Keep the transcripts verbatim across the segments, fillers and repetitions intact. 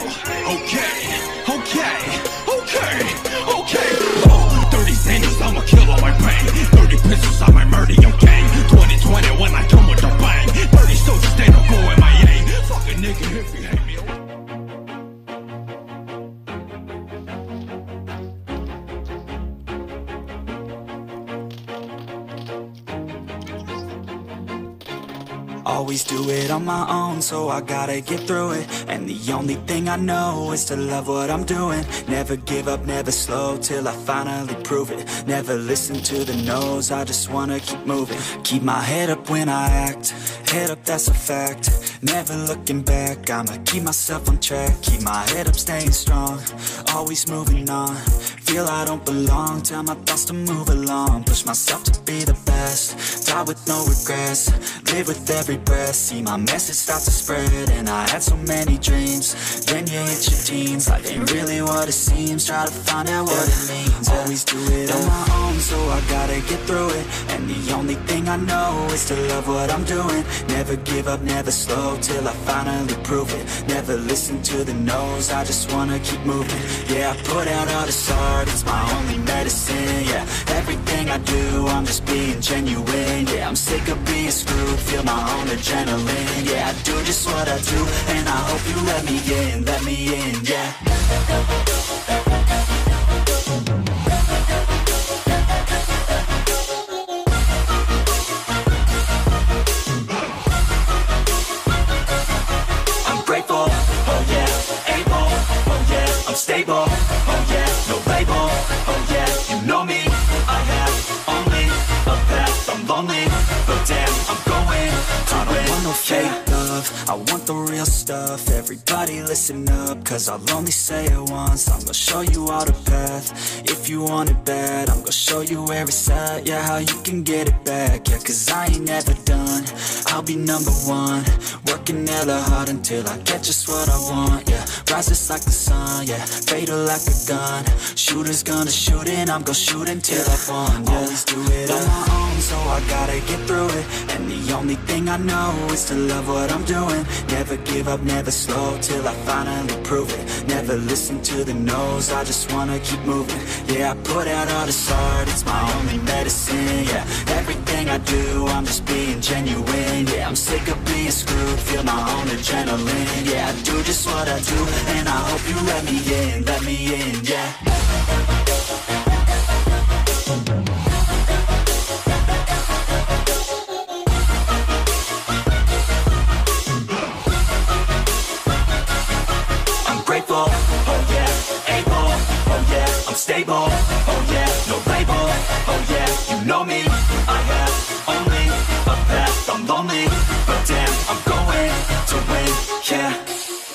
Okay, okay, okay, okay. Oh, thirty Xannies, I'ma kill all my pain. thirty pistols, I might murder your gang. twenty twenty when I come with a bang. thirty soldiers, they don't go in my aim. Fuck a nigga if you hate me. Always do it on my own, so I gotta get through it. And the only thing I know is to love what I'm doing. Never give up, never slow, till I finally prove it. Never listen to the no's, I just wanna keep moving. Keep my head up when I act, head up, that's a fact. Never looking back, I'ma keep myself on track. Keep my head up, staying strong, always moving on. Feel I don't belong, tell my thoughts to move along. Push myself to be the best, die with no regrets. Live with every breath, see my message start to spread. And I had so many dreams, then you hit your teens. Life ain't really what it seems, try to find out what it means. Always do it on my own, so I gotta get through it. And the only thing I know is to love what I'm doing. Never give up, never slow, till I finally prove it. Never listen to the no's, I just wanna keep moving. Yeah, I put out all this art, it's my only medicine. Yeah, everything I do, I'm just being genuine. Yeah, I'm sick of being screwed, feel my own adrenaline. Yeah, I do just what I do, and I hope you let me in, let me in, yeah. I'm grateful, oh yeah, able, oh yeah, I'm stable, oh yeah, no label, oh yeah, you know me, I have only a path, I'm lonely, but damn, I'm going to I don't want no fake love, I want the real stuff. Everybody listen up, cause I'll only say it once. I'm gonna show you all the path, if you want it bad. I'm gonna show you where it's at, yeah, how you can get it back. Yeah, cause I ain't never done, I'll be number one. Working hella hard until I get just what I want, yeah. Rises like the sun, yeah, fatal like a gun. Shooters gonna shoot and I'm gonna shoot until I won, yeah. Always do it on my own, so I gotta get through it. And the only thing I know is to love what I'm doing. Never give up, never slow, till I finally prove it. Never listen to the no's, I just wanna keep moving. Yeah, I put out all this art, it's my only medicine. Yeah, everything I do, I'm just being genuine. Yeah, I'm sick of being screwed, feel my own adrenaline. Yeah, I do just what I do, and I hope you let me in, let me in, yeah. Oh yeah, able, oh yeah, I'm stable, oh yeah, no label, oh yeah, you know me, I have only a path, I'm lonely, but damn, I'm going to win, yeah.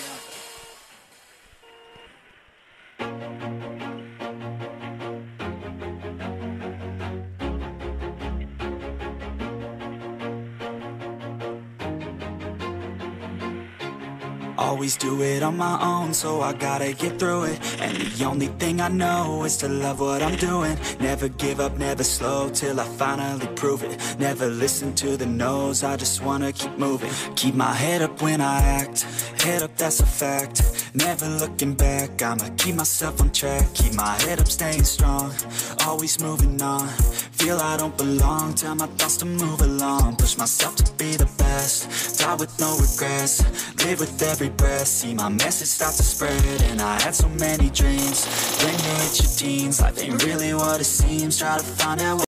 Always do it on my own, so I gotta get through it. And the only thing I know is to love what I'm doing. Never give up, never slow, till I finally prove it. Never listen to the no's, I just wanna keep moving. Keep my head up when I act, head up, that's a fact. Never looking back, I'ma keep myself on track. Keep my head up, staying strong, always moving on. Feel I don't belong, tell my thoughts to move along. Push myself to be the best, die with no regrets. Live with every breath, see my message start to spread. And I had so many dreams, then you hit your teens. Life ain't really what it seems, try to find out what